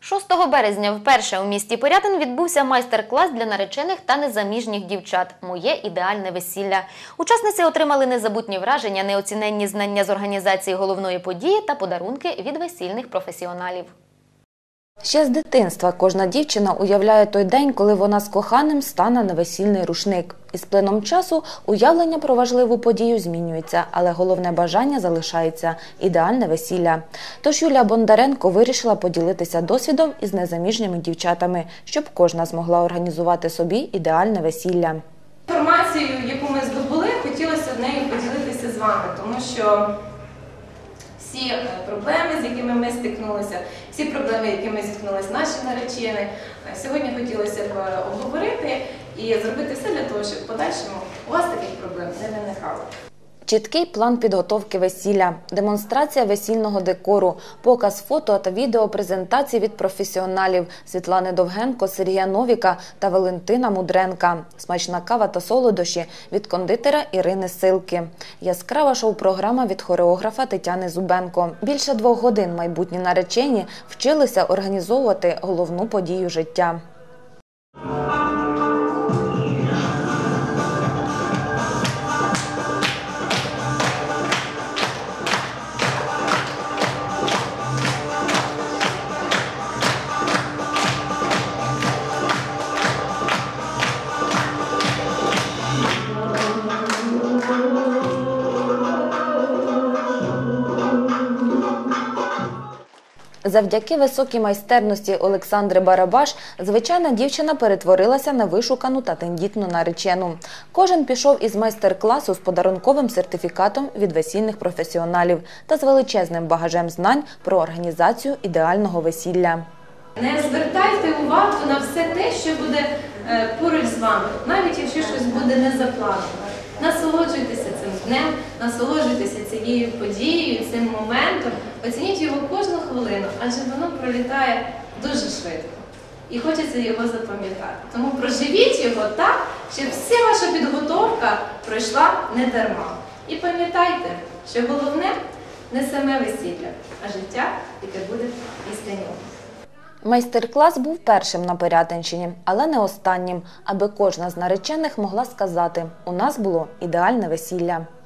6 березня вперше у місті Пирятин відбувся майстер-клас для наречених та незаміжніх дівчат «Моє ідеальне весілля». Учасниці отримали незабутні враження, неоціненні знання з організації головної події та подарунки від весільних професіоналів. Ще з дитинства кожна дівчина уявляє той день, коли вона з коханим стане на весільний рушник. Із плином часу уявлення про важливу подію змінюється, але головне бажання залишається – ідеальне весілля. Тож Юлія Бондаренко вирішила поділитися досвідом із незаміжніми дівчатами, щоб кожна змогла організувати собі ідеальне весілля. Інформацію, яку ми здобули, хотілося нею поділитися з вами, тому що всі проблеми, з якими ми стикнулися, всі проблеми, якими зіткнулися наші наречені, сьогодні хотілося б обговорити і зробити все для того, щоб в подальшому у вас таких проблем не виникало. Чіткий план підготовки весілля, демонстрація весільного декору, показ фото та відеопрезентацій від професіоналів Світлани Довгенко, Сергія Новіка та Валентина Мудренка. Смачна кава та солодощі від кондитера Ірини Силки. Яскрава шоу-програма від хореографа Тетяни Зубенко. Більше 2 годин майбутні наречені вчилися організовувати головну подію життя. Завдяки високій майстерності Олександри Барабаш звичайна дівчина перетворилася на вишукану та тендітну наречену. Кожен пішов із майстер-класу з подарунковим сертифікатом від весільних професіоналів та з величезним багажем знань про організацію ідеального весілля. Не звертайте увагу на все те, що буде поруч з вами, навіть якщо щось буде не заплановано. Насолоджуйтеся цим днем, насолоджуйтеся цією подією, цим моментом, оцініть його кожну хвилину, адже воно пролітає дуже швидко. І хочеться його запам'ятати. Тому проживіть його так, щоб вся ваша підготовка пройшла не дарма. І пам'ятайте, що головне не саме весілля, а життя, яке буде після нього. Майстер-клас був першим на Пирятинщині, але не останнім, аби кожна з наречених могла сказати – у нас було ідеальне весілля.